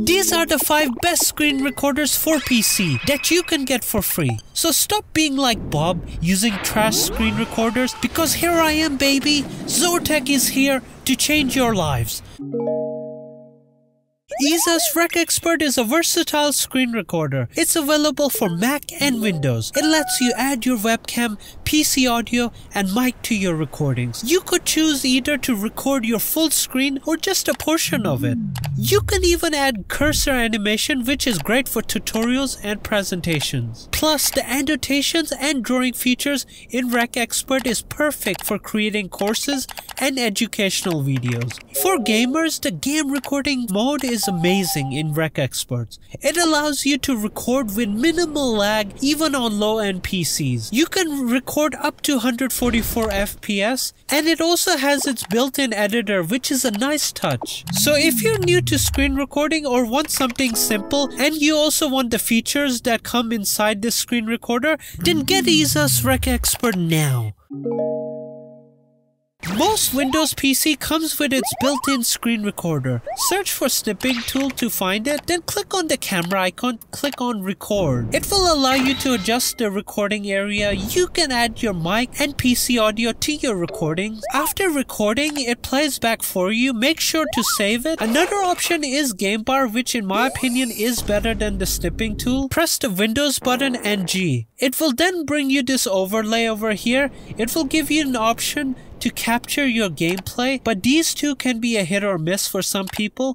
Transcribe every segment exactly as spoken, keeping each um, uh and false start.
These are the five best screen recorders for P C that you can get for free. So stop being like Bob using trash screen recorders, because here I am, baby. Zortec is here to change your lives. EaseUS RecExpert is a versatile screen recorder. It's available for Mac and Windows. It lets you add your webcam, P C audio, and mic to your recordings. You could choose either to record your full screen or just a portion of it. You can even add cursor animation, which is great for tutorials and presentations. Plus, the annotations and drawing features in RecExpert is perfect for creating courses and educational videos. For gamers, the game recording mode is amazing in RecExpert. It allows you to record with minimal lag even on low-end P Cs. You can record up to one forty-four F P S, and it also has its built-in editor, which is a nice touch. So if you're new to screen recording or want something simple and you also want the features that come inside this screen recorder, then get EaseUS RecExpert now. Most Windows P C comes with its built-in screen recorder. Search for Snipping tool to find it, then click on the camera icon, click on record. It will allow you to adjust the recording area. You can add your mic and P C audio to your recordings. After recording, it plays back for you. Make sure to save it. Another option is Game Bar, which in my opinion is better than the Snipping tool. Press the Windows button and G. It will then bring you this overlay over here. It will give you an option to capture your gameplay, but these two can be a hit or miss for some people.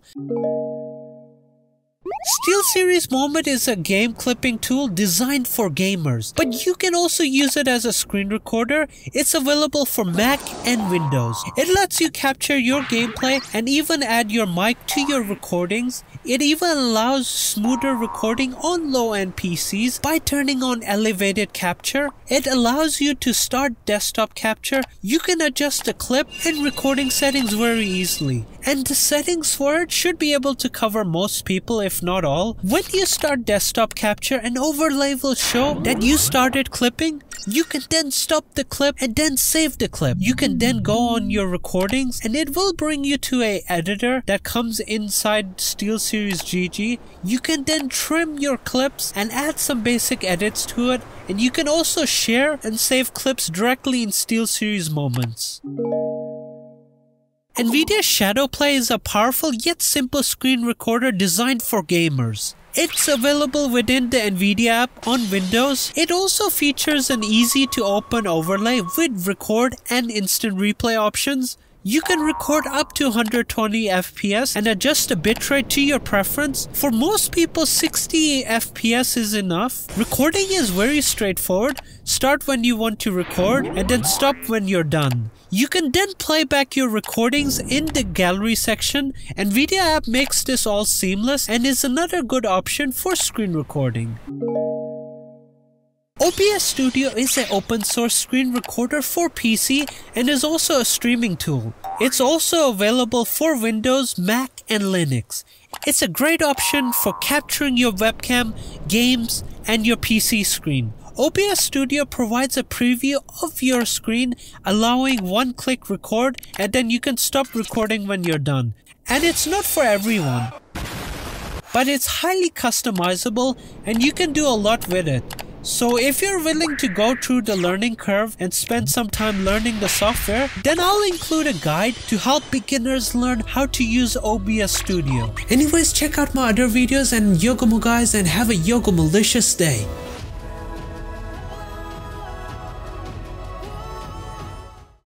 SteelSeries Moment is a game clipping tool designed for gamers, but you can also use it as a screen recorder. It's available for Mac and Windows. It lets you capture your gameplay and even add your mic to your recordings. It even allows smoother recording on low-end P Cs by turning on elevated capture. It allows you to start desktop capture. You can adjust the clip and recording settings very easily, and the settings for it should be able to cover most people, if not all. When you start desktop capture, an overlay will show that you started clipping. You can then stop the clip and then save the clip. You can then go on your recordings and it will bring you to a editor that comes inside SteelSeries G G. You can then trim your clips and add some basic edits to it, and you can also share and save clips directly in SteelSeries Moments. NVIDIA ShadowPlay is a powerful yet simple screen recorder designed for gamers. It's available within the NVIDIA app on Windows. It also features an easy to open overlay with record and instant replay options. You can record up to one twenty F P S and adjust the bitrate to your preference. For most people, sixty F P S is enough. Recording is very straightforward. Start when you want to record and then stop when you're done. You can then play back your recordings in the gallery section. NVIDIA app makes this all seamless and is another good option for screen recording. O B S Studio is an open source screen recorder for P C and is also a streaming tool. It's also available for Windows, Mac, and Linux. It's a great option for capturing your webcam, games, and your P C screen. O B S Studio provides a preview of your screen, allowing one-click record, and then you can stop recording when you're done. And it's not for everyone, but it's highly customizable and you can do a lot with it. So if you're willing to go through the learning curve and spend some time learning the software, then I'll include a guide to help beginners learn how to use O B S Studio. Anyways, check out my other videos, and Yogomo guys, and have a Yogomalicious day.